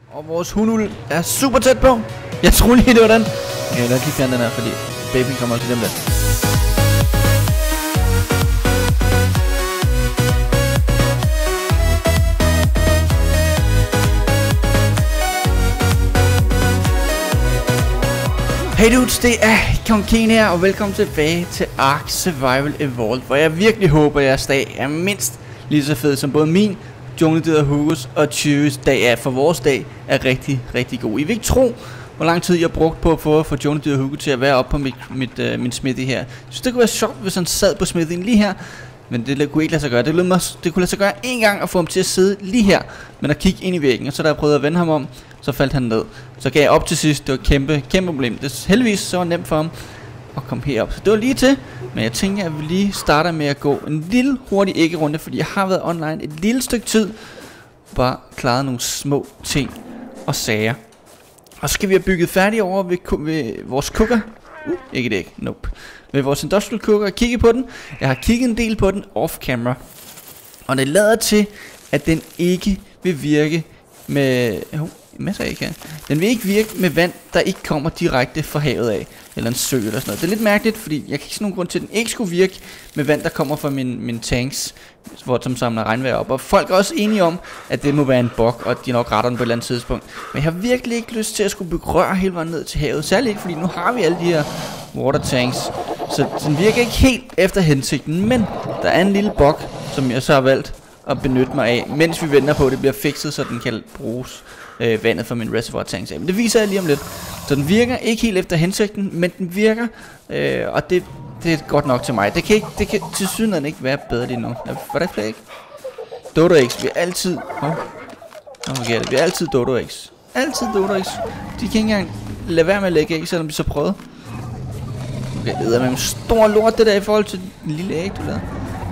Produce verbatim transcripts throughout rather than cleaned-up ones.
Og vores hundul er super tæt på. Jeg tror lige, det var den. Okay, lad os lige fjerne den her, fordi baby kommer til dem der. Hey dudes, det er Kong Ken her, og velkommen tilbage til Ark Survival Evolved, hvor jeg virkelig håber, at jeres dag er mindst lige så fed som både min, Jungledyret Hugos og Tyves dag er, for vores dag er rigtig, rigtig god. I vil ikke tro, hvor lang tid jeg har brugt på at få, få Jungledyret Hugo til at være oppe på mit, mit, uh, min smithy her. Jeg synes, det kunne være sjovt, hvis han sad på smithy'en lige her, men det kunne ikke lade sig gøre. Det, mig, det kunne lade sig gøre en gang at få ham til at sidde lige her, men at kigge ind i væggen, og så da jeg prøvede at vende ham om, så faldt han ned. Så gav jeg op til sidst. Det var et kæmpe, kæmpe problem. Det heldigvis så var nemt for ham at komme herop. Så det var lige til. Men jeg tænker, at vi lige starter med at gå en lille hurtig æggerunde, fordi jeg har været online et lille stykke tid. Bare klaret nogle små ting og sager. Og så skal vi have bygget færdigt over ved, ved vores cooker. Uh, ikke det ikke. Nope. Ved vores industrial cooker og kigge på den. Jeg har kigget en del på den off camera. Og det lader til, at den ikke vil virke med... Uh, masser af ikke. Den vil ikke virke med vand, der ikke kommer direkte fra havet af. Eller en sø eller sådan noget. Det er lidt mærkeligt, fordi jeg kan ikke se nogen grund til, at den ikke skulle virke med vand, der kommer fra min, min tanks, hvor som samler regnvejr op. Og folk er også enige om, at det må være en bug, og at de nok retter den på et eller andet tidspunkt. Men jeg har virkelig ikke lyst til at skulle berøre hele vejen ned til havet. Særligt ikke, fordi nu har vi alle de her water tanks. Så den virker ikke helt efter hensigten. Men der er en lille bug, som jeg så har valgt at benytte mig af, mens vi venter på, at det bliver fikset, så den kan bruges. Øh, vandet fra min reservoir tanks af. Men det viser jeg lige om lidt. Så den virker ikke helt efter hensigten, men den virker, øh, og det, det er godt nok til mig. Det kan, ikke, det kan til synligheden ikke være bedre lige nu. Var det flere ikke? Dodo X, vi er altid... Oh. Okay, vi er altid Dodo X. Altid Dodo X. De kan ikke engang lade være med at lægge æg, selvom de så prøvede. Okay, det er med en stor lort det der i forhold til den lille æg, du lavede.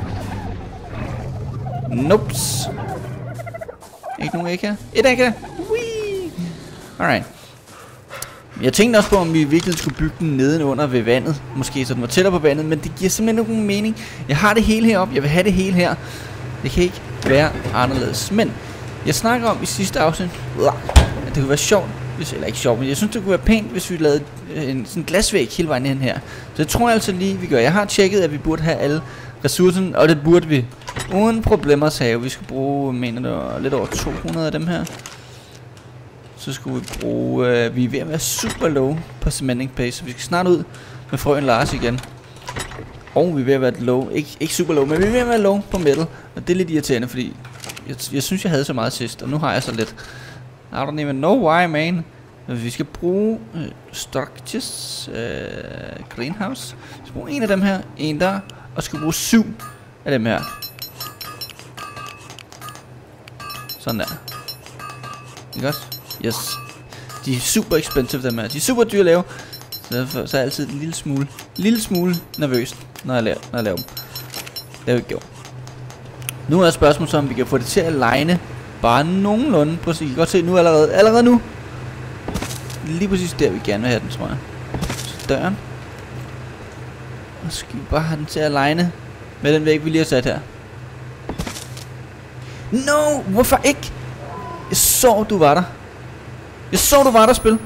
Nopes. Ikke nogen æg her? Et æg her. Whee! Alright. Jeg tænkte også på, om vi virkelig skulle bygge den nedenunder ved vandet. Måske så den var tættere på vandet, men det giver simpelthen nogen mening. Jeg har det hele heroppe. Jeg vil have det hele her. Det kan ikke være anderledes. Men jeg snakker om i sidste afsnit, at det kunne være sjovt, hvis, eller ikke sjovt, men jeg synes det kunne være pænt, hvis vi lavede en sådan glasvæg hele vejen ind her. Så det tror jeg altså lige, vi gør. Jeg har tjekket, at vi burde have alle ressourcerne, og det burde vi. Uden problemer at have. Vi skal bruge, mener det var lidt over to hundrede af dem her. Så skulle vi bruge, øh, vi er ved at være super low på cementing pace, så vi skal snart ud med frøen Lars igen. Og vi er ved at være low, ikke, ikke super low, men vi er ved at være low på metal. Og det er lidt irriterende, fordi jeg, jeg synes jeg havde så meget sidst, og nu har jeg så lidt. I don't even know why, man. Vi skal bruge øh, structures, øh, greenhouse. Vi skal bruge en af dem her, en der, og skal bruge syv af dem her. Sådan der. Ikke også? Yes. De er super expensive dem her. De er super dyre at lave. Så derfor så er jeg altid en lille smule, lille smule nervøs, når jeg laver, når jeg laver dem. Det har vi gjort. Nu er spørgsmålet så, om vi kan få det til at ligne bare nogenlunde. Præcis. I kan godt se nu allerede. Allerede nu. Lige præcis der vi gerne vil have den, tror jeg. Så døren. Og så skal vi bare have den til at ligne med den væg vi lige har sat her. No! Hvorfor ikke? Jeg så du var der. Jeg så du var der, spil.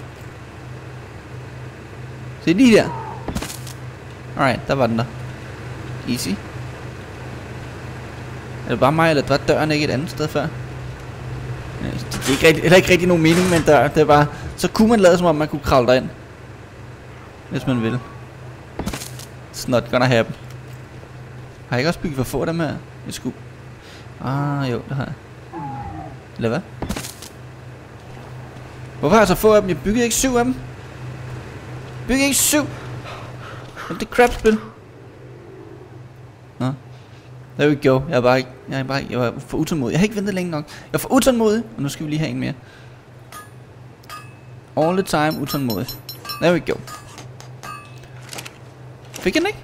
Se lige der. Alright, der var den der. Easy. Er det bare mig, eller var døren ikke et andet sted før? Det er ikke rigtig, heller ikke rigtig nogen mening med en dør. Det er bare, så kunne man lade som om man kunne kravle derind, hvis man ville. It's not gonna happen. Har jeg ikke også bygget for få af dem her? Jeg skulle... Ah, jo, det har jeg. Eller hvad? Hvorfor har jeg så få af dem? Jeg byggede ikke syv af dem. Jeg byggede ikke syv. Det er crap spil. Nå. There we go. Jeg er bare ikke... Jeg er bare ikke... Jeg var for utålmodig. Jeg har ikke ventet længe nok. Jeg er for utålmodig. Og nu skal vi lige have en mere. All the time utålmodig. There we go. Fik jeg den ikke?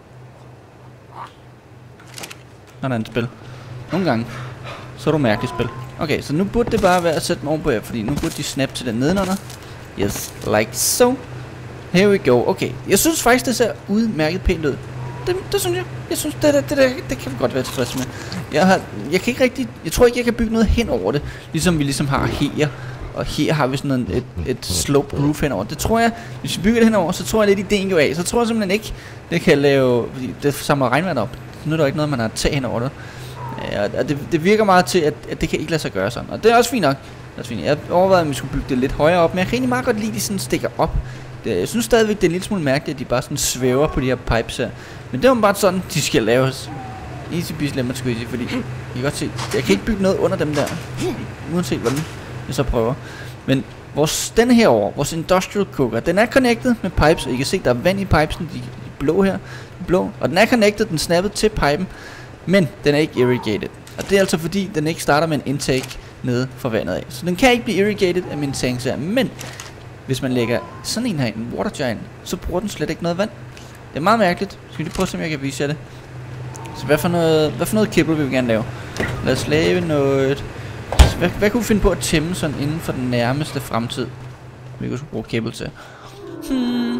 Nå, der er en spil. Nogle gange så er du mærkeligt spil. Okay, så nu burde det bare være at sætte dem ovenpå her, fordi nu burde de snap til den nedenunder. Yes, like so. Here we go. Okay, jeg synes faktisk det ser udmærket pænt ud. Det, det synes jeg. Jeg synes det der, det der, det kan vi godt være tilfreds med. Jeg har, jeg kan ikke rigtig, jeg tror ikke jeg kan bygge noget hen over det, ligesom vi ligesom har her Og her har vi sådan et, et slope roof henover. Det tror jeg, hvis vi bygger det henover, så tror jeg lidt ideen går af. Så tror jeg simpelthen ikke, det kan lave, fordi det samler regnvand op. Nu er der ikke noget, man har tag henover det. Ja, og det, det virker meget til, at, at det kan ikke lade sig gøre sådan. Og det er også fint nok. Det er også fint. Jeg overvejede, at vi skulle bygge det lidt højere op, men jeg kan egentlig meget godt lide, at de sådan stikker op. Det, jeg synes stadigvæk, det er en lille smule mærkeligt, at de bare sådan svæver på de her pipes her. Men det er jo bare sådan, de skal laves. Easy peasy lemon squeezy, fordi I kan godt se, jeg kan ikke bygge noget under dem der, uanset hvordan jeg så prøver. Men vores, denne her over, vores industrial cooker, den er connected med pipes, og I kan se, der er vand i pipesen, de, de blå her, de blå. Og den er connected, den er snappet til pipen, men den er ikke irrigated. Og det er altså fordi, den ikke starter med en intake nede fra vandet af. Så den kan ikke blive irrigated af min tanks her, men hvis man lægger sådan en her, en water giant, så bruger den slet ikke noget vand. Det er meget mærkeligt. Skal vi lige prøve at se, om jeg kan vise jer det. Så hvad for noget, hvad for noget kibble vil vi gerne lave? Lad os lave noget. Hvad, hvad kunne vi finde på at tæmme sådan inden for den nærmeste fremtid? Vi kunne bruge kibble til. Hmm.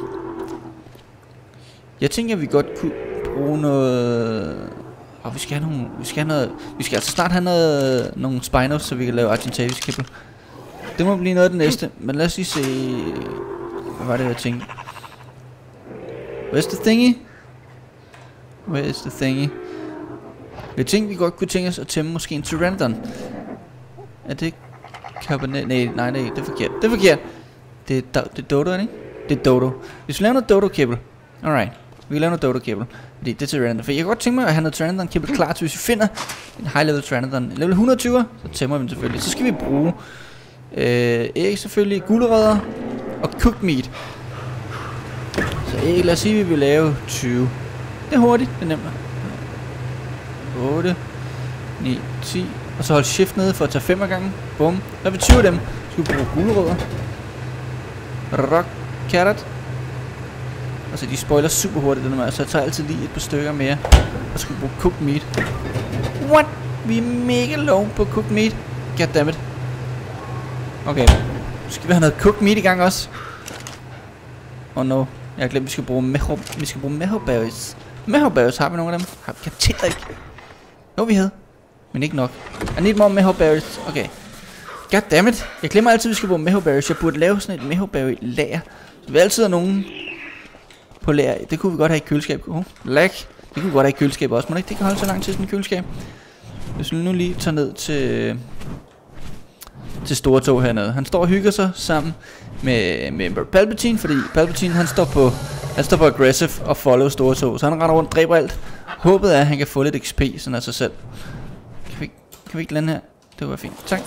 Jeg tænker, at vi godt kunne bruge noget. Og vi skal have nogle, vi skal have noget. Vi skal altså snart have noget, nogle spinos, så vi kan lave Argentavis kibble. Det må blive noget af det næste. Men lad os lige se. Hvad var det, jeg tænkte? Where's the thingy? Where is the thingy? Jeg tænkte, vi godt kunne tænke os at tæmme måske en Pteranodon. Er det karbonet? Nej, nej, nej, det er forkert. Det er forkert. Det er, do det er Dodo, er det ikke? Det er Dodo. Hvis vi laver noget Dodo-kibble. Alright. Vi kan lave noget Dodo-kibble. Fordi det er Pteranodon. For jeg kan godt tænke mig at have noget Pteranodon-kibble klar til, hvis vi finder en high-level Pteranodon. Level et hundrede og tyve, så tæmmer vi den selvfølgelig. Så skal vi bruge øh, æg selvfølgelig, gulerødder og cooked meat. Så æg, lad os sige, at vi vil lave tyve. Det er hurtigt, det er nemt. otte, ni, ti. Og så hold shift nede for at tage fem af gangen. Bum. Der er vi tyve af dem. Så skal vi bruge gulerødder. Rock carrot. Altså de spoiler super hurtigt den her, så jeg tager altid lige et par stykker mere. Og så skal vi bruge cooked meat. What? Vi er mega low på cooked meat. Goddammit. Okay. Så skal vi have noget cooked meat i gang også. Oh no. Jeg har glemt, at vi skal bruge meho, vi skal bruge meho berries. Meho berries, har vi nogle af dem? Har vi til ikke? Jo, vi havde. Men ikke nok. I need more meho berries. Okay. Goddammit. Jeg glemmer altid, at vi skal bruge meho berries. Jeg burde lave sådan et meho berry lager. Så vi altid har nogen på lager. Det kunne vi godt have i køleskab. Oh, lag. Det kunne vi godt have i køleskab også. Men ikke det kan holde så lang tid sådan i køleskab. Hvis vi nu lige tager ned til til store tog hernede. Han står og hygger sig sammen med, med Palpatine, fordi Palpatine han står på han står på aggressive og follow store tog, så han render rundt og dræber alt. Håbet er, at han kan få lidt X P sådan af sig selv. Kan vi, kan vi ikke lande her? Det var fint. Tak.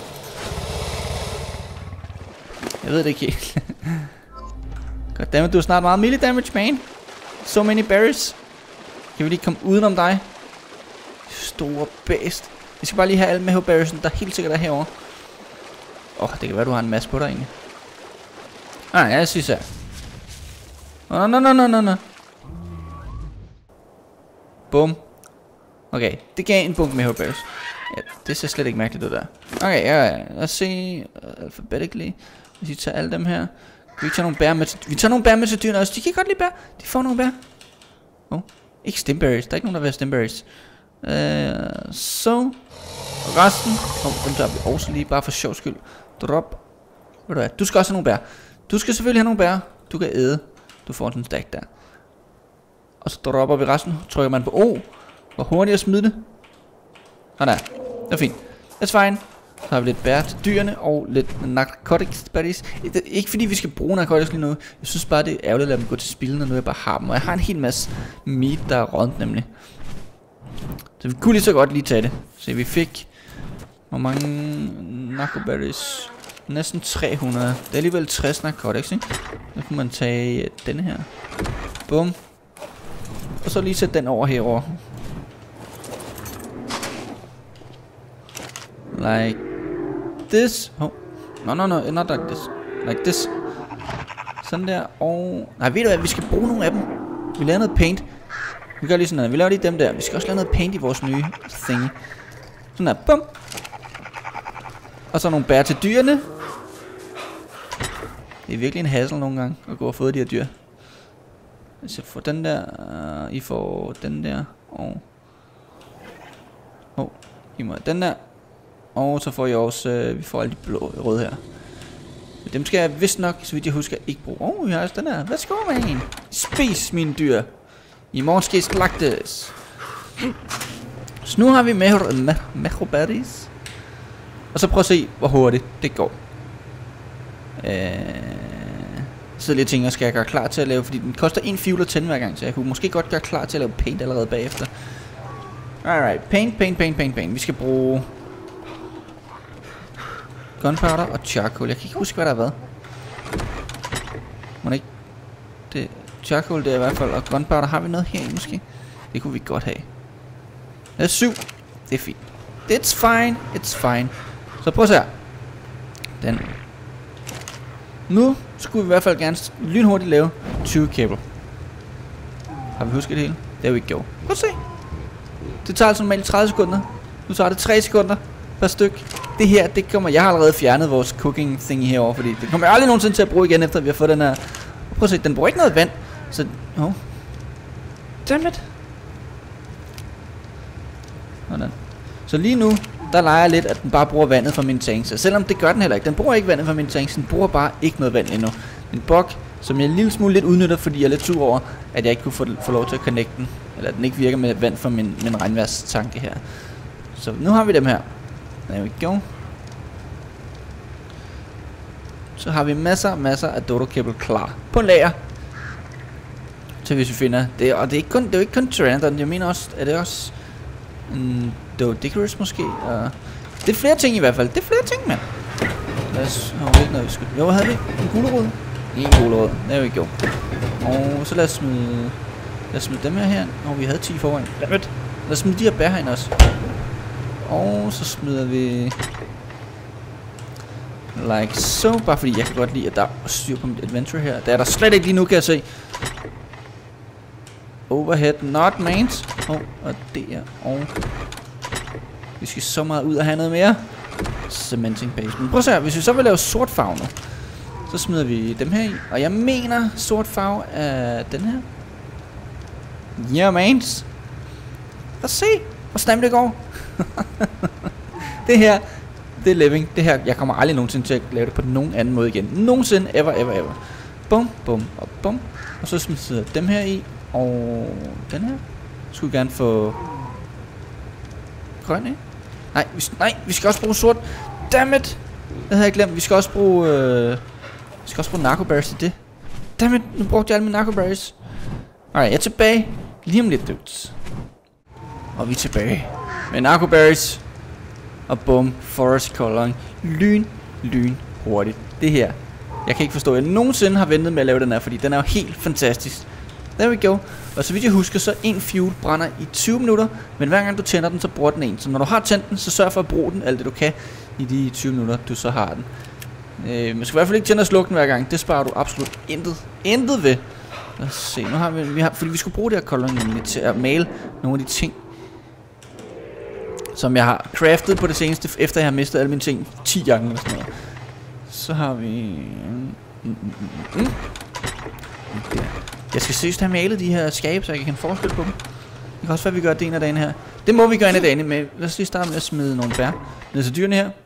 Jeg ved det ikke helt. Goddammit, du har snart meget melee damage, man. So many berries. Kan vi lige komme udenom dig? Store bæst. Vi skal bare lige have alle med berries, der helt sikkert er herovre. Åh, oh, det kan være, du har en masse på dig egentlig. Ah, jeg synes jeg. Åh, oh, no, no, no, no, no. Bum. Okay, det gav en bunke med berries. Ja, det ser slet ikke mærkeligt ud der. Okay, ja, ja. Lad os se. Uh, alphabetically. Hvis vi tager alle dem her. Vi tager nogle bær med til, vi tager nogle bær med til dyrene også. De kan godt lide bær. De får nogle bær. Oh, ikke stimberries. Der er ikke nogen, der vil have stimberries. Uh, så. Resten. Oh, dem tager vi også lige bare for sjov skyld. Drop. Ved du hvad? Du skal også have nogle bær. Du skal selvfølgelig have nogle bær. Du kan æde. Du får sådan en stack der. Og så dropper vi resten. Trykker man på O. Hvor hurtigt at smide det. Sådan der. Det er fint. That's fine. Så har vi lidt bær til dyrene og lidt narcotics buddies. Ikke fordi vi skal bruge narcotics lige nu. Jeg synes bare det er ærgerligt at lade dem gå til spil, når nu jeg bare har dem. Og jeg har en hel masse meat der er rådent nemlig. Så vi kunne lige så godt lige tage det. Så vi fik hvor mange narcoberries? Næsten tre hundrede. Det er alligevel tres narcotics, ikke? Så kunne man tage denne her. Bum. Og så lige sætte den over herover. Like this. Oh. No, no, no, not like this. Like this. Sådan der. Og nej, ved du hvad? Vi skal bruge nogle af dem. Vi laver noget paint. Vi gør lige sådan noget. Vi laver lige dem der. Vi skal også lave noget paint i vores nye thingy. Sådan der. Bum. Og så nogle bær til dyrene. Det er virkelig en hassle nogle gange at gå og få de her dyr. Hvis jeg får den der. Uh, I får den der. Og oh, I må den der. Og så får jeg også, øh, vi får alle de blå røde her. Dem skal jeg vist nok, så vidt jeg husker, ikke bruge. Åh, oh, jeg har også den her. Værsgo, man. Spis, mine dyr. I morgen skal I slagtes. Så nu har vi mejoberries. Og så prøv at se, hvor hurtigt det går. Øh, så lidt ting, jeg skal gøre klar til at lave, fordi den koster en fuel og tænde hver gang, så jeg kunne måske godt gøre klar til at lave paint allerede bagefter. Alright, paint, paint, paint, paint, paint. Vi skal bruge gunpowder og charcoal. Jeg kan ikke huske, hvad der har været. Må ikke? Det, charcoal, det er i hvert fald, og gunpowder, har vi noget her måske? Det kunne vi godt have. Det er syv. Det er fint. It's fine, it's fine. Så prøv at se her. Den. Nu skulle vi i hvert fald gerne lynhurtigt lave tyve cable. Har vi husket det hele? There we go. Prøv at se. Det tager altså normalt tredive sekunder. Nu tager det tre sekunder per styk. Det her, det kommer... Jeg har allerede fjernet vores cooking thing herovre, fordi det kommer jeg aldrig nogensinde til at bruge igen, efter vi har fået den her. Prøv at se, den bruger ikke noget vand. Så... Oh. Dammit. Sådan. Så lige nu, der leger jeg lidt, at den bare bruger vandet fra min tank. Så selvom det gør den heller ikke. Den bruger ikke vandet fra min tank, den bruger bare ikke noget vand endnu. En bug, som jeg en lille smule lidt udnytter, fordi jeg er lidt sur over, at jeg ikke kunne få, få lov til at connecte den. Eller at den ikke virker med vand fra min, min regnværstanke her. Så nu har vi dem her. There we go. Så har vi masser, masser af dodo cable klar på lager. Så hvis vi finder det, og det er ikke kun, det er jo ikke kun Pteranodon, jeg mener også, er det også en Doedicurus måske? Og det er flere ting i hvert fald, det er flere ting, mand. Lad os, oh, ikke noget, vi skulle. Jo, hvad havde vi? En gulerod? En gulerod, there we go. Og så lad os smide, lad os smide dem her her. Og oh, vi havde ti foran. Lad os smide de her bær herinde også. Og så smider vi like so, bare fordi jeg kan godt lide, at der er styr på mit adventure her. Det er der slet ikke lige nu, kan jeg se. Overhead not mains. Oh, og det er. Og vi skal så meget ud og have noget mere. Cementing base. Men prøv at se her, hvis vi så vil lave sort farve nu, så smider vi dem her i. Og jeg mener sort farve er den her. Ja, yeah, mains. Lad os se, hvor snart det går. Det her, det er living. Det her, jeg kommer aldrig nogensinde til at lave det på nogen anden måde igen. Nogensinde, ever, ever, ever. Bum, bum og bum. Og så smider dem her i. Og den her skulle gerne få grøn, ikke? Nej, vi, nej, vi skal også bruge sort. Dammit! Det havde jeg glemt. Vi skal også bruge øh, vi skal også bruge narcoberries til det. Dammit, nu brugte jeg alle mine narcoberries. Alright, jeg er tilbage lige om lidt, dudes. Og vi er tilbage med narcoberries. Og bum, forest coloring. Lyn, lyn, hurtigt. Det her, jeg kan ikke forstå, at jeg nogensinde har ventet med at lave den her, fordi den er jo helt fantastisk. There we go. Og så vidt jeg husker, så en fuel brænder i tyve minutter, men hver gang du tænder den, så bruger den en. Så når du har tændt den, så sørg for at bruge den alt det du kan i de tyve minutter, du så har den. Øh, man skal i hvert fald ikke tænde og slukke den hver gang. Det sparer du absolut intet, intet ved. Lad os se, nu har vi, vi har, fordi vi skulle bruge det her coloring nemlig til at male nogle af de ting, som jeg har craftet på det seneste, efter jeg har mistet alle mine ting ti gange eller sådan noget. Så har vi... Mm, mm, mm, mm. Der. Jeg skal seriøst have malet de her skabe, så jeg kan forestille på dem. Det kan også være, at vi gør det en af dagene her. Det må vi gøre en af dagene med. Lad os lige starte med at smide nogle bær ned til dyrene her.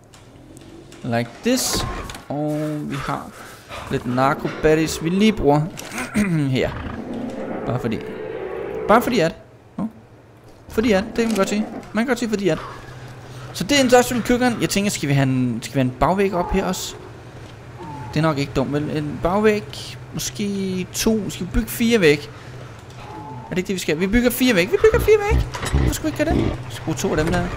Like this. Og vi har lidt narcoberries, vi lige bruger her. Bare fordi. Bare fordi at. Oh. Fordi at, det kan man godt sige. Man kan godt sige fordi at. Så det er industrial cookeren. Jeg tænker, skal vi have en, skal vi have en bagvæg op her også? Det er nok ikke dumt, men en bagvæg. Måske to. Skal vi bygge fire væg? Er det ikke det vi skal? Vi bygger fire væg. Vi bygger fire væg. Hvorfor skulle vi ikke gøre det? Vi skal bruge to af dem der.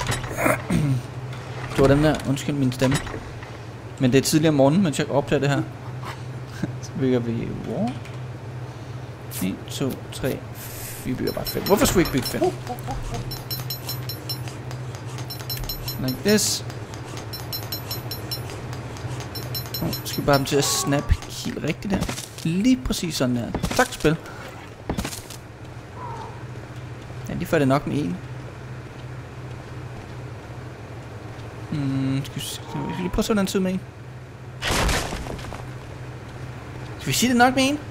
To af dem der. Undskyld min stemme. Men det er tidligere om morgenen, mens jeg optager det her. Så bygger vi... Wow. en, to, tre. Vi bygger bare fem. Hvorfor skulle vi ikke bygge fem? Like this. Nu skal vi bare dem til at snap helt rigtigt der. Lige præcis sådan der. Tak, spil. Ja, lige får det nok med en. Hmm, skal, vi, skal vi lige prøve sådan en tid med en? Skal vi sige det nok med en?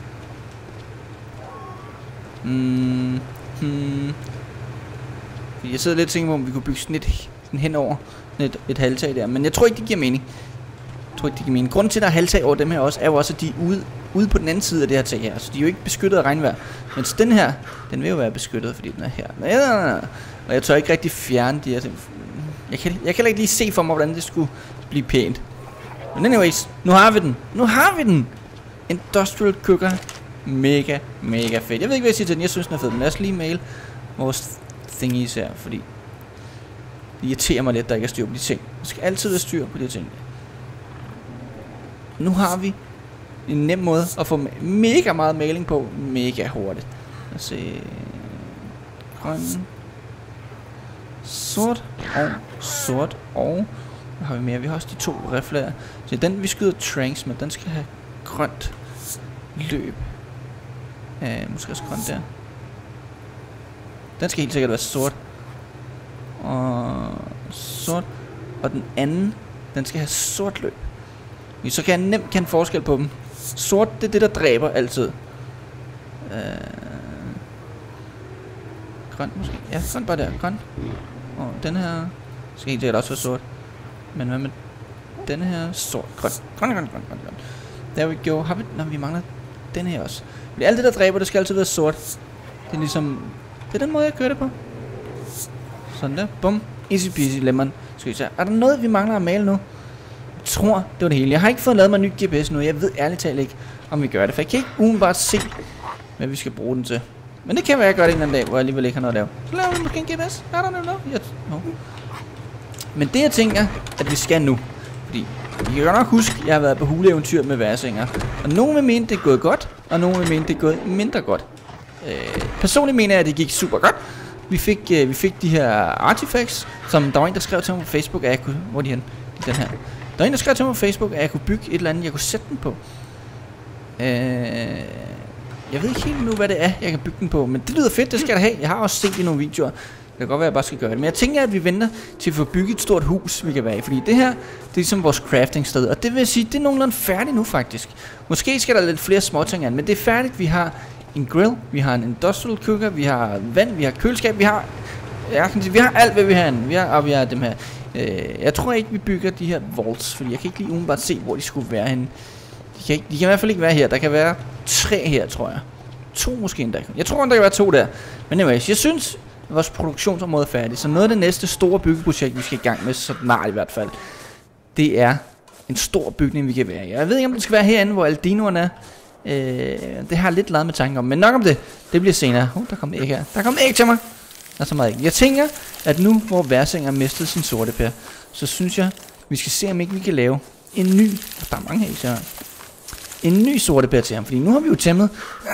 Hmm, hmm. Jeg sidder lidt og tænker på, om vi kunne bygge sådan et sådan henover et, et halvtag der. Men jeg tror ikke, det giver mening. Jeg tror ikke, det giver mening. Grunden til, at der er halvtag over dem her også, er jo også, at de er ude, ude på den anden side af det her tag her. Så de er jo ikke beskyttet af regnvejr. Mens den her, den vil jo være beskyttet, fordi den er her. Og jeg tør ikke rigtig fjerne de her ting. Jeg kan, jeg kan ikke lige se for mig, hvordan det skulle blive pænt. Men anyways, nu har vi den. Nu har vi den. Industrial Cooker. Mega, mega fedt. Jeg ved ikke, hvad jeg siger til den. Jeg synes, den er fed. Men lad os lige mail vores thingies her, fordi det irriterer mig lidt, der ikke er styr på de ting. Der skal altid være styr på de ting. Nu har vi en nem måde at få mega meget maling på. Mega hurtigt. Lad os se. Grøn. Sort og sort og hvad har vi mere? Vi har også de to rifler. Så den vi skyder tranks med, den skal have grønt løb. Uh, måske også grønt der. Den skal helt sikkert være sort. Og sort. Og den anden, den skal have sort løb. Så kan jeg nemt kende forskel på dem. Sort, det er det, der dræber altid. Uh, grøn måske. Ja, grøn bare der. Grøn. Og den her skal helt sikkert også være sort. Men hvad med denne her? Sort. Grøn. Grøn, grøn, grøn, grøn, grøn. Der vi go. Har vi... Nå, vi mangler den her også. Men alt det, der dræber, det skal altid være sort. Det er ligesom... Det er den måde, jeg kører det på. Sådan der. Bum. Easy peasy lemon. Skal vi se. Er der noget, vi mangler at male nu? Jeg tror, det var det hele. Jeg har ikke fået lavet mig en ny G P S nu. Jeg ved ærligt talt ikke, om vi gør det. For jeg kan ikke umiddelbart se, hvad vi skal bruge den til. Men det kan være, at jeg gør det en eller anden dag, hvor jeg alligevel ikke har noget at lave. Så laver vi måske en G P S. Er der noget? Jeg... No. Men det jeg tænker, at vi skal nu. Fordi I kan nok huske, at jeg har været på huleeventyr med værsinger. Og nogen vil mene, det er gået godt, og nogen vil mene, det er gået mindre godt. Øh, personligt mener jeg, at det gik super godt. Vi fik, øh, vi fik de her artifacts, som der var en, der skrev til mig på Facebook, at jeg kunne... Hvor er de hen? Den her. Der var en, der skrev til mig på Facebook, at jeg kunne bygge et eller andet, jeg kunne sætte den på. Øh, jeg ved ikke helt nu, hvad det er, jeg kan bygge den på. Men det lyder fedt, det skal jeg have. Jeg har også set i nogle videoer. Det kan godt være, at jeg bare skal gøre det. Men jeg tænker, at vi venter til at få bygget et stort hus, vi kan være i. Fordi det her, det er ligesom vores crafting sted. Og det vil sige, det er nogenlunde færdigt nu faktisk. Måske skal der lidt flere småting an, men det er færdigt. Vi har en grill, vi har en industrial cooker, vi har vand, vi har køleskab, vi har... Jeg kan sige, vi har alt, hvad vi har. Vi har, og vi har dem her. Øh, jeg tror ikke, vi bygger de her vaults, fordi jeg kan ikke lige umiddelbart se, hvor de skulle være henne. De kan, ikke, de kan i hvert fald ikke være her. Der kan være tre her, tror jeg. To måske endda. Jeg tror, der kan være to der. Men anyways, jeg synes... vores produktionsområde er færdigt. Så noget af det næste store byggeprojekt, vi skal i gang med, så snart i hvert fald, det er en stor bygning, vi kan være i. Jeg ved ikke, om det skal være herinde, hvor alle dinoerne er. Øh, det har jeg lidt lavet med tanker om. Men nok om det. Det bliver senere. Oh, der kom æg her. Der kom æg til mig. Der er så meget æg. Jeg tænker, at nu, hvor Værsinger har mistet sin sorte pær, så synes jeg, vi skal se, om ikke vi kan lave en ny... Der er mange æg her. En ny sorte pær til ham. Fordi nu har vi jo tæmmet...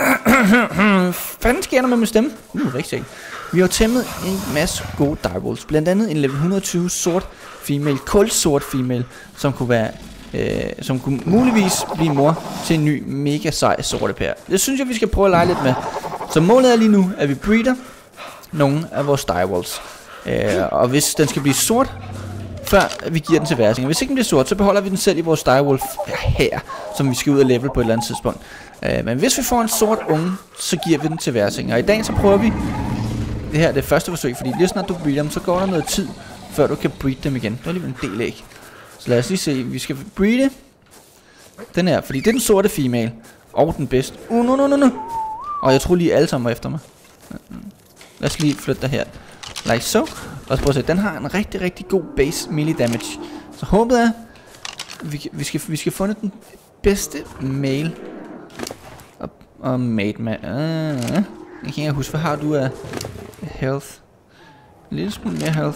Fanden sker der med min stemme? Uh, rigtig. Vi har tæmmet en masse gode Dire Wolves. Blandt andet en level et hundrede og tyve sort female, kulsort female, som kunne være, øh, som kunne muligvis blive mor til en ny mega sej sorte pær. Det synes jeg, vi skal prøve at lege lidt med. Så målet er lige nu, at vi breeder nogle af vores Dire Wolves. Øh, og hvis den skal blive sort, før vi giver den til Værsinger. Hvis ikke den bliver sort, så beholder vi den selv i vores Dire Wolf her, som vi skal ud og level på et eller andet tidspunkt. Øh, men hvis vi får en sort unge, så giver vi den til Værsinger. Og i dag så prøver vi det her er det første forsøg, fordi lige snart du breeder dem, så går der noget tid, før du kan breede dem igen. Det er lige en del æg. Så lad os lige se, vi skal breede den her, fordi det er den sorte female, og den bedste. Uh, no, no, no, no. Og jeg tror lige alle sammen var efter mig. Lad os lige flytte der her. Like so. Lad os prøve at se, den har en rigtig, rigtig god base melee damage. Så håbet er, vi, vi, skal, vi skal fundet den bedste male. Og, og mate med... Uh, Jeg kan ikke huske, hvad har du af health? En lille smule mere health.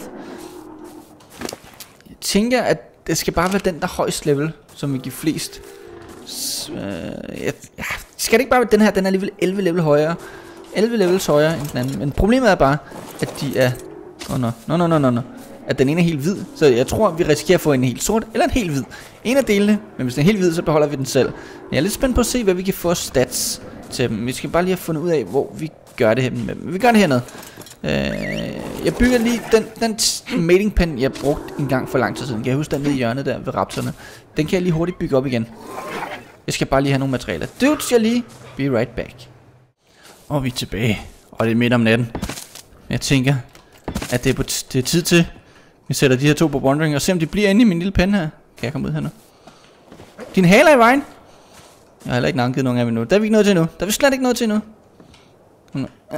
Jeg tænker, at det skal bare være den, der er højst level, som vil give flest. Så, øh, ja, skal det ikke bare være den her? Den er alligevel elleve level højere. elleve levels højere end den anden. Men problemet er bare, at de er... Åh, oh, no. no, no, no, no, no. At den ene er helt hvid. Så jeg tror, vi risikerer at få en helt sort eller en helt hvid. En af delene, men hvis den er helt hvid, så beholder vi den selv. Jeg er lidt spændt på at se, hvad vi kan få stats til dem. Vi skal bare lige have fundet ud af, hvor vi gør det her med. Vi gør det hernede. Øh, jeg bygger lige den, den mating pen, jeg brugte en gang for lang tid siden. Kan jeg huske den nede i hjørnet der ved raptorerne? Den kan jeg lige hurtigt bygge op igen. Jeg skal bare lige have nogle materialer. Dudes, jeg lige. Be right back. Og vi er tilbage. Og det er midt om natten. Jeg tænker, at det er, på t det er tid til, vi sætter de her to på wandering og se om de bliver inde i min lille pen her. Kan jeg komme ud her nu? Din hale er i vejen. Jeg har heller ikke navngivet nogen af dem nu. Der er vi ikke noget til nu. Der er vi slet ikke noget til nu. Uh, uh, uh,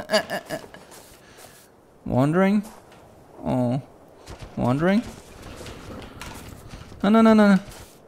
uh. Wandering. Oh. Wandering. Nej, nej, nej, nej.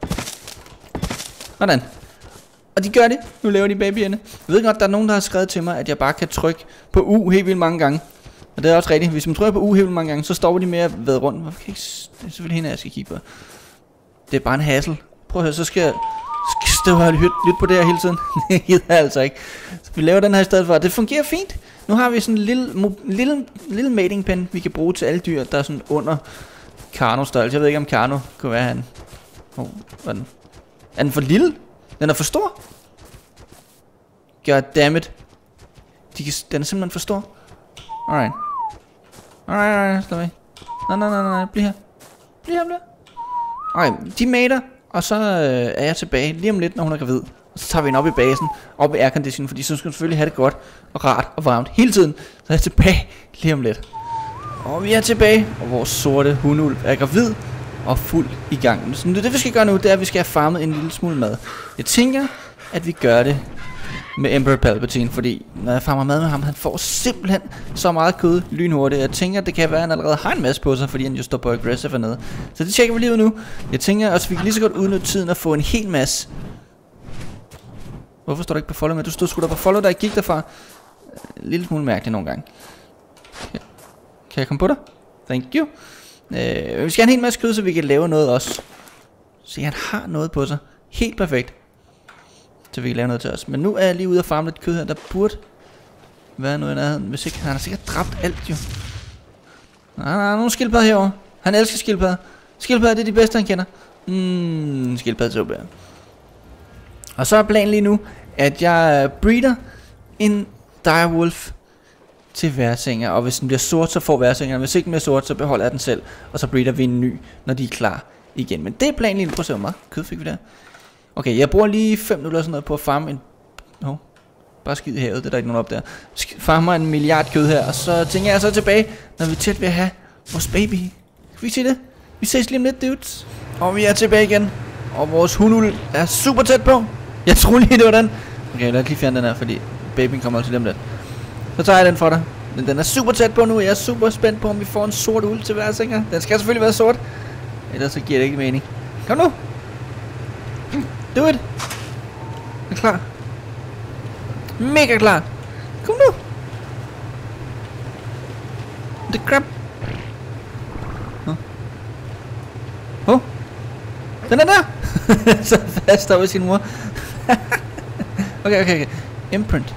Hvordan? Og de gør det. Nu laver de babyerne. Jeg ved godt, der er nogen, der har skrevet til mig, at jeg bare kan trykke på U helt vildt mange gange. Og det er også rigtigt. Hvis man trykker på U helt vildt mange gange, så stopper de med at væde rundt. Hvorfor kan jeg ikke... Det er selvfølgelig hende, jeg skal kigge på. Det er bare en hassel. Prøv at høre, så skal jeg... Skal stå og lytte på det her hele tiden. Det gider jeg altså ikke. Så vi laver den her i stedet for. Det fungerer fint. Nu har vi sådan en lille, lille, lille mating pen, vi kan bruge til alle dyr, der er sådan under Karno-størrelse. Jeg ved ikke, om Karno kunne være han. Oh, hvad er den? Er den for lille? Den er for stor? Goddammit. De kan, den er simpelthen for stor. Alright. Alright, alright, slå af. Nej, nej, nej, nej, bliv her. Bliv her, bliv her. Alright, de mater, og så øh, er jeg tilbage lige om lidt, når hun er gravid. Og så tager vi hende op i basen, op i airconditionen, fordi så skal hun selvfølgelig have det godt og rart og varmt hele tiden. Så er jeg tilbage lige om lidt. Og vi er tilbage, og vores sorte hundeulv er gravid og fuld i gang. Så det vi skal gøre nu, det er, at vi skal have farmet en lille smule mad. Jeg tænker, at vi gør det med Emperor Palpatine, fordi når jeg farmer mad med ham, han får simpelthen så meget kød lynhurtigt. Jeg tænker, at det kan være, at han allerede har en masse på sig, fordi han jo står på aggressive hernede. Så det tjekker vi lige ud nu. Jeg tænker også, at vi kan lige så godt udnytte tiden og få en hel masse. Hvorfor står du ikke på follow med? Du stod sgu da på follow, da jeg gik derfra. En lille smule mærkeligt nogle gange. Kan, kan jeg komme på dig? Thank you. Øh, vi skal have en hel masse kød, så vi kan lave noget også. Se, han har noget på sig. Helt perfekt. Så vi kan lave noget til os. Men nu er jeg lige ude og farme lidt kød her. Der burde være noget i nærheden. Hvis ikke, han har sikkert dræbt alt jo. Nej, der er nogle skildpadder herovre. Han elsker skildpadder. Skildpadder, det er de bedste han kender. Mmm, skildpadder så bedre. Og så er planen lige nu, at jeg breeder en direwolf til værsinger. Og hvis den bliver sort, så får værsingerne. Hvis ikke den bliver sort, så beholder jeg den selv. Og så breeder vi en ny, når de er klar igen. Men det er planen lige nu. Prøv at se, hvor meget kød fik vi der. Okay, jeg bruger lige fem minutter sådan noget på at farme en... Nå, bare skid i havet, det er der ikke nogen op der. Farmer en milliard kød her, og så tænker jeg så tilbage, når vi er tæt ved at have vores baby. Kan vi se det? Vi ses lige om lidt, dudes. Og vi er tilbage igen. Og vores hundulv er super tæt på. Jeg tror lige, det var den. Okay, lad os lige fjerne den her, fordi babyen kommer altså lige om lidt. Så tager jeg den for dig. Men den er super tæt på nu. Jeg er super spændt på, om vi får en sort ulv til hver singer. Den skal selvfølgelig være sort. Ellers så giver det ikke mening. Kom nu. Do it. Er klar? Mega klar. Kom nu. The crap. Åh. Oh. Oh. Den er der. Så fast over sin mor. Okay, okay, okay. Imprint.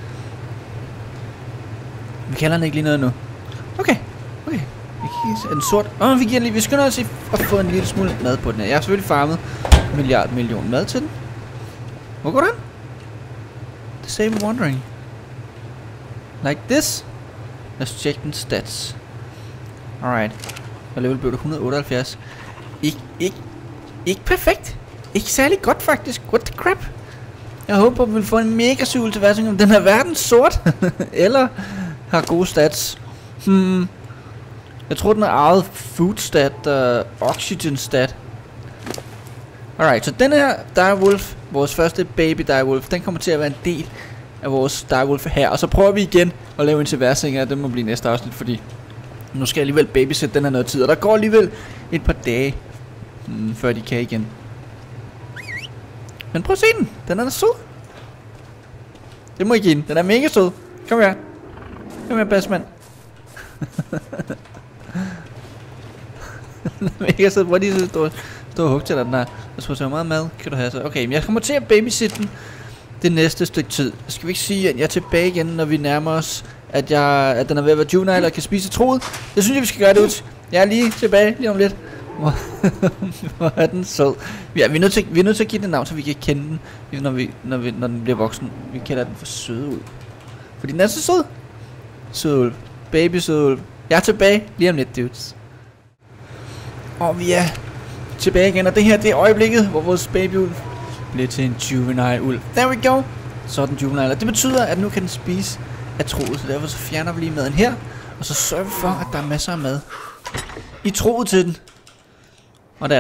Vi kalder den ikke lige noget nu. Okay, okay. Vi kigger en sort. Åh, oh, vi giver lige. Vi skynder os at få en lille smule mad på den her. Jeg har selvfølgelig farmet en milliard million mad til den. Hvor går den? The same wandering. Like this. Let's check den stats. Alright. Og level blev det et hundrede og otteoghalvfjerds. Ikke, ikke, ikke perfekt. Ikke særlig godt faktisk. What the crap? Jeg håber, vi vil få en mega syvl til hver om den er verden sort. Eller har gode stats. Hmm. Jeg tror, den har eget food stat og oxygen stat. Alright, så den her direwolf, vores første baby direwolf, den kommer til at være en del af vores direwolf her. Og så prøver vi igen at lave en til værsinger. Det må blive næste afsnit, fordi nu skal jeg alligevel babysætte den her noget tid. Og der går alligevel et par dage, hmm, før de kan igen. Men prøv at se den. Den er da sød. Det må I give den. Den er mega sød. Kom her. Kom her, bassmand. Den er mega sød. Hvor er de så stå, stå og hugge til den her. Jeg tror, så meget mad kan du have så. Okay, men jeg kommer til at babysitte den det næste stykke tid. Skal vi ikke sige, at jeg er tilbage igen, når vi nærmer os, at, jeg, at den er ved at være juvenile og kan spise troet? Det synes jeg, vi skal gøre det ud. Jeg er lige tilbage lige om lidt. Hvor, hvor er den sød. Ja, vi er nødt til, vi er nødt til at give den navn, så vi kan kende den, når, vi, når, vi, når den bliver voksen. Vi kalder den for Sødeulv. Fordi den er så sød. Sødeulv. Baby Sødeulv. Jeg er tilbage lige om lidt, dudes. Og vi er tilbage igen, og det her det er øjeblikket, hvor vores babyulv bliver til en juvenile ulv. There we go. Så er den juvenile. Og det betyder, at nu kan den spise af troet. Så derfor så fjerner vi lige maden her. Og så sørger vi for, at der er masser af mad i troet til den. Og der er der.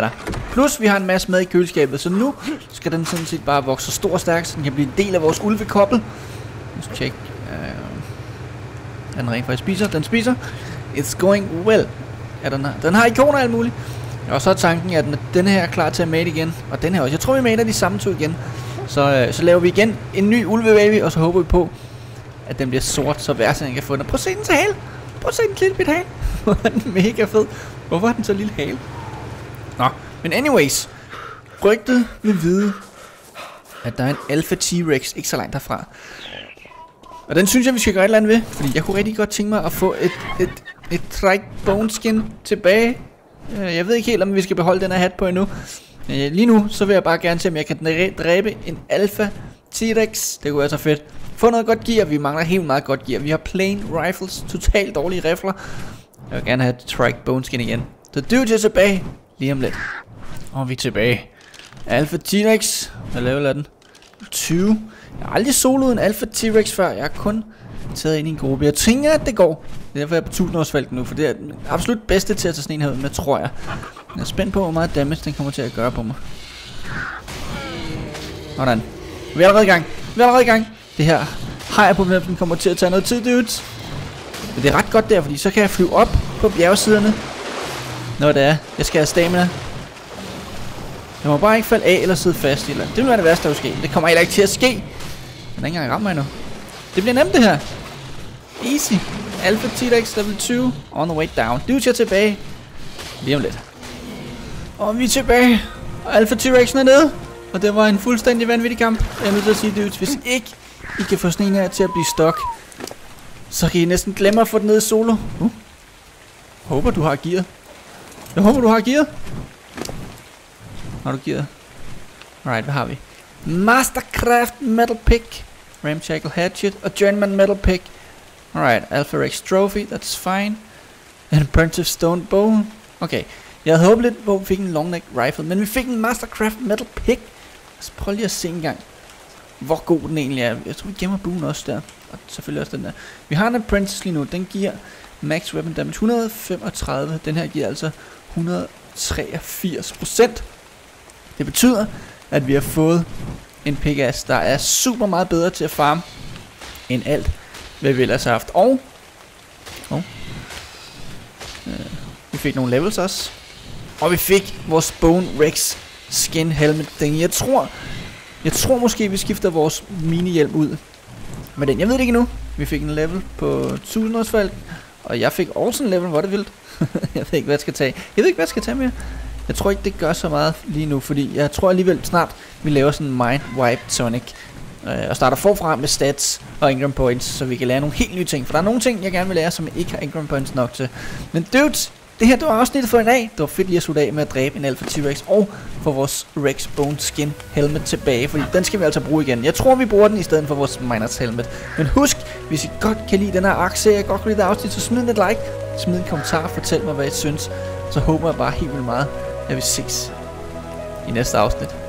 Plus vi har en masse mad i køleskabet, så nu skal den sådan set bare vokse så stor og stærk, så den kan blive en del af vores ulvekobbel. Lad os tjekke. Uh, den rent faktisk spiser. Den spiser. It's going well. Ja, den har, den har ikoner og alt muligt. Og så er tanken, at den her er klar til at mate igen. Og den her også. Jeg tror, vi mater de samme to igen. Så, uh, så laver vi igen en ny ulvebaby, og så håber vi på, at den bliver sort, så værsen kan få den. Prøv at se den til hale. Prøv at se den lille bit hale. Hvor er den mega fed. Hvorfor er den så lille hale? Nå, men anyways. Rygtet vil vide, at der er en Alpha T-Rex ikke så langt herfra. Og den synes jeg, vi skal gøre et eller andet ved. Fordi jeg kunne rigtig godt tænke mig at få et, et, et Trike Bone Skin tilbage. Jeg ved ikke helt, om vi skal beholde den her hat på endnu. Lige nu, så vil jeg bare gerne se, om jeg kan dræbe en Alpha T-Rex. Det kunne være så fedt. Få noget godt gear. Vi mangler helt meget godt gear. Vi har plain rifles. Totalt dårlige rifler. Jeg vil gerne have et Trike Bone Skin igen. Så dude er tilbage. Lige om lidt. Og vi er tilbage. Alpha T-Rex. Hvad level er den? tyve. Jeg har aldrig soloet en Alpha T-Rex før. Jeg har kun taget ind i en gruppe. Jeg tænker, at det går. Det er derfor, jeg er på tusind års falken nu. For det er den absolut bedste til at tage sådan en her ud med, tror jeg. Jeg er spændt på, hvor meget damage den kommer til at gøre på mig. Sådan. Vi er allerede i gang. Vi er allerede i gang. Det her har jeg på med, at den kommer til at tage noget tid, dudes. Men det er ret godt der, fordi så kan jeg flyve op på bjergsiderne. Når det er. Jeg skal have stamina. Jeg må bare ikke falde af eller sidde fast i eller andet. Det vil være det værste, der vil ske. Det kommer heller ikke til at ske. Den er ikke engang ramt mig endnu. Det bliver nemt det her. Easy. Alpha T-Rex level tyve. On the way down. Du er tilbage. Lige om lidt. Og vi er tilbage. Og Alpha T-Rexen er nede. Og det var en fuldstændig vanvittig kamp. Jeg er nødt til at sige, dudes, hvis ikke I kan få sådan en her til at blive stok, så kan I næsten glemme at få den ned i solo. Uh. Håber du har gear. Jeg håber du har gear. Har du gear? Alright, hvad har vi? Mastercraft Metal Pick, Ramshackle Hatchet og Journeyman Metal Pick. Alright, Alpha Rex Trophy, that's fine. And Primitive Stone Bow. Okay, jeg havde håbet lidt på, at vi fik en long neck rifle, men vi fik en Mastercraft Metal Pick. Så prøv lige at se en gang, hvor god den egentlig er. Jeg tror, vi gemmer buen også der. Og selvfølgelig også den der. Vi har en Apprentice lige nu. Den giver max weapon damage et hundrede og femogtredive. Den her giver altså et hundrede og treogfirs procent. Det betyder, at vi har fået en pickaxe, der er super meget bedre til at farme end alt, hvad vi ellers har haft. Og oh, øh, vi fik nogle levels også. Og vi fik vores Bone Rex Skin Helmet thing. Jeg tror, jeg tror måske, vi skifter vores mini-hjelm ud med den. Jeg ved det ikke nu. Vi fik en level på tusind årsfald, og jeg fik også en level, hvor det vildt. Jeg ved ikke, hvad jeg skal tage. Jeg ved ikke, hvad jeg skal tage mere. Jeg tror ikke, det gør så meget lige nu, fordi jeg tror alligevel snart, vi laver sådan en Mind Wipe Tonic. Øh, og starter forfra med stats og Ingram Points, så vi kan lære nogle helt nye ting. For der er nogle ting, jeg gerne vil lære, som jeg ikke har Ingram Points nok til. Men dudes, det her det var afsnittet for en dag. Det var fedt lige at slutte af med at dræbe en Alpha T-Rex og få vores Rex Bone Skin Helmet tilbage, fordi den skal vi altså bruge igen. Jeg tror, vi bruger den i stedet for vores Miners Helmet. Men husk, hvis I godt kan lide den her akse, jeg godt kan lide det afsnit, så smid et like, smid en kommentar og fortæl mig, hvad I synes. Så håber jeg bare helt vildt meget, at vi ses i næste afsnit.